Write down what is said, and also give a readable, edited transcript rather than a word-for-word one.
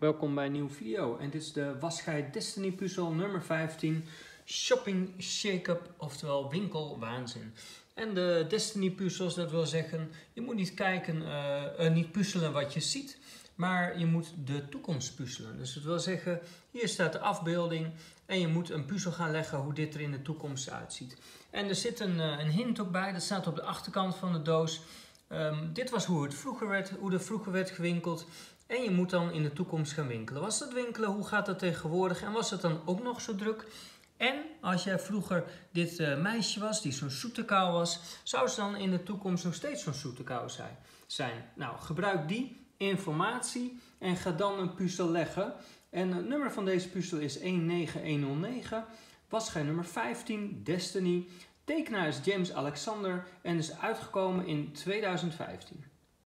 Welkom bij een nieuwe video en dit is de Wasgeit Destiny puzzel nummer 15 Shopping Shake-up, oftewel winkelwaanzin. En de Destiny puzzels, dat wil zeggen, je moet niet kijken, niet puzzelen wat je ziet, maar je moet de toekomst puzzelen. Dus dat wil zeggen, hier staat de afbeelding en je moet een puzzel gaan leggen hoe dit er in de toekomst uitziet. En er zit een hint ook bij, dat staat op de achterkant van de doos. Dit was hoe er vroeger werd gewinkeld. En je moet dan in de toekomst gaan winkelen. Was dat winkelen? Hoe gaat dat tegenwoordig? En was het dan ook nog zo druk? En als jij vroeger dit meisje was, die zo'n zoete kou was, zou ze dan in de toekomst nog steeds zo'n zoete kou zijn? Nou, gebruik die informatie en ga dan een puzzel leggen. En het nummer van deze puzzel is 19109. Wasgeit nummer 15, Destiny. Tekenaar is James Alexander en is uitgekomen in 2015.